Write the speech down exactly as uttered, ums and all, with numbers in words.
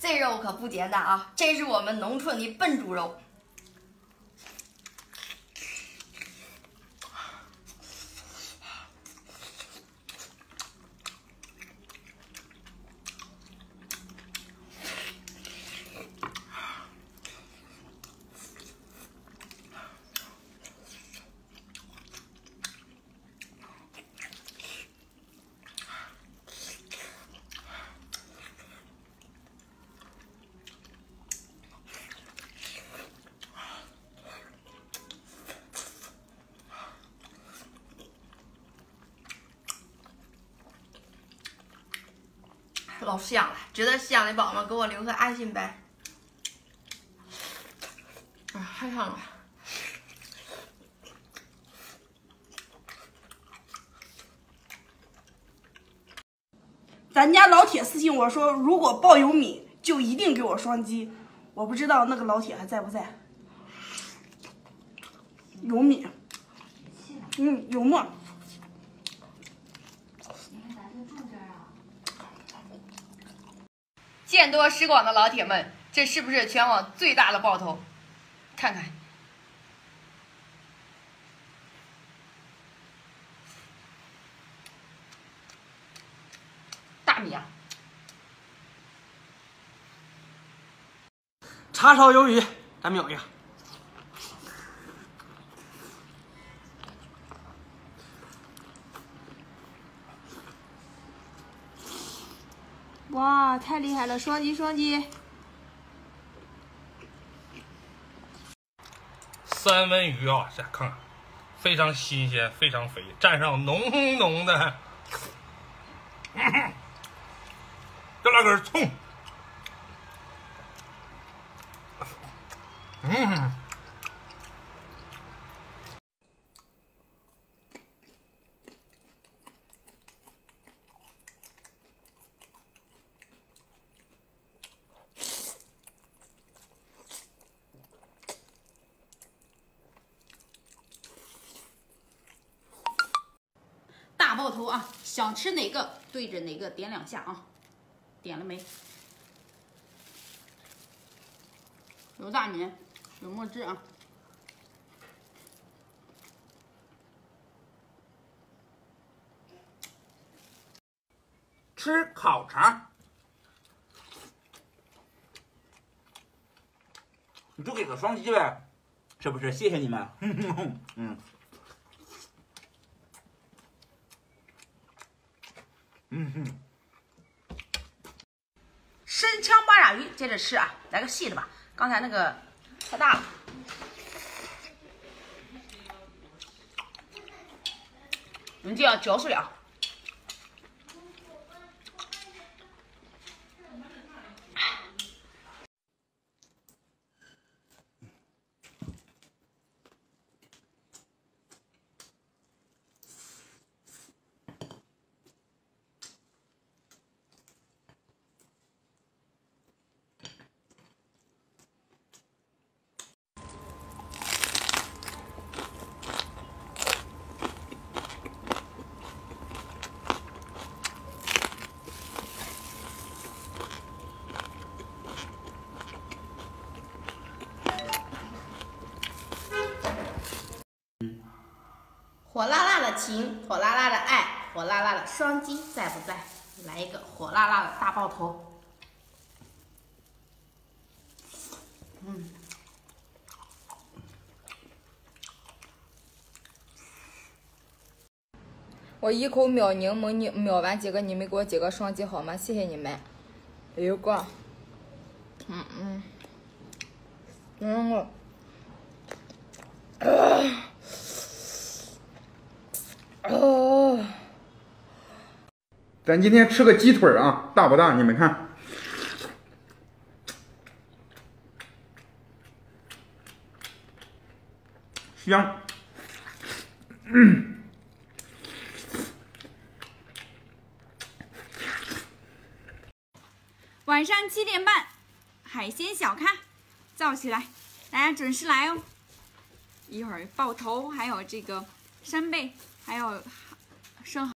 这肉可不简单啊，这是我们农村的笨猪肉。 老香了，觉得香的宝宝们给我留个爱心呗。啊，太香了！ 咱家老铁私信我说，如果报有米，就一定给我双击。我不知道那个老铁还在不在。有米，嗯，有沫。 见多识广的老铁们，这是不是全网最大的爆头？看看，大米啊！ 叉烧鱿鱼，咱瞄一下。 哇，太厉害了！双击双击。 三文鱼啊，这看看，非常新鲜，非常肥，蘸上浓浓的，再来根葱，嗯。 大爆头啊！想吃哪个对着哪个点两下啊！点了没？有大米，有墨汁啊！ 吃烤肠，你就给个双击呗，是不是？谢谢你们。嗯。 嗯哼， 生枪八爪鱼，接着吃啊！来个细的吧，刚才那个太大了。你这样嚼不了。 火辣辣的情，火辣辣的爱，火辣辣的双击在不在？来一个火辣辣的大爆头。嗯， 我一口秒柠檬，你秒完几个？你们给我几个双击好吗？谢谢你们。哎呦哥，嗯嗯，嗯我，啊。 哦， 咱今天吃个鸡腿啊，大不大？你们看，香。嗯， 晚上七点半，海鲜小咖，造起来，大家准时来哦。一会儿爆头，还有这个扇贝，还有生蚝。